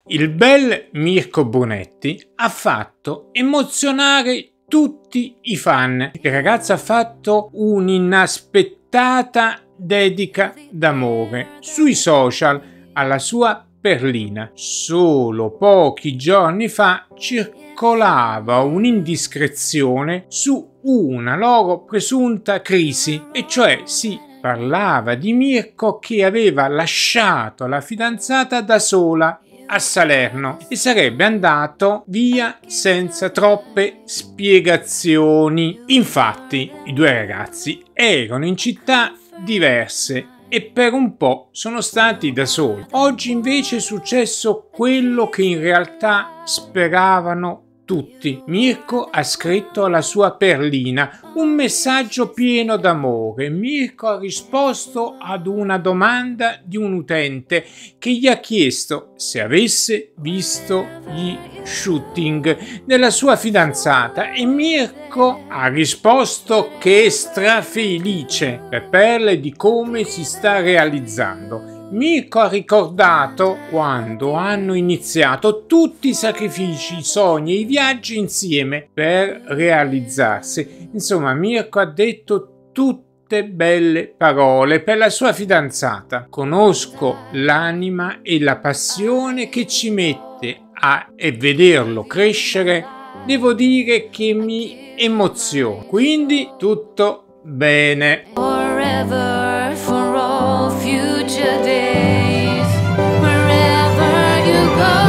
Il bel Mirko Brunetti ha fatto emozionare tutti i fan. Il ragazzo ha fatto un'inaspettata dedica d'amore sui social alla sua perlina. Solo pochi giorni fa circolava un'indiscrezione su una loro presunta crisi, e cioè si parlava di Mirko che aveva lasciato la fidanzata da sola a Salerno e sarebbe andato via senza troppe spiegazioni. Infatti, i due ragazzi erano in città diverse e per un po' sono stati da soli. Oggi invece è successo quello che in realtà speravano tutti. Mirko ha scritto alla sua perlina un messaggio pieno d'amore. Mirko ha risposto ad una domanda di un utente che gli ha chiesto se avesse visto gli shooting della sua fidanzata, e Mirko ha risposto che è strafelice per perle di come si sta realizzando. Mirko ha ricordato quando hanno iniziato tutti i sacrifici, i sogni e i viaggi insieme per realizzarsi. Insomma, Mirko ha detto tutte belle parole per la sua fidanzata. Conosco l'anima e la passione che ci mette e vederlo crescere, devo dire che mi emoziona. Quindi tutto bene. Forever, for all future days, wherever you go.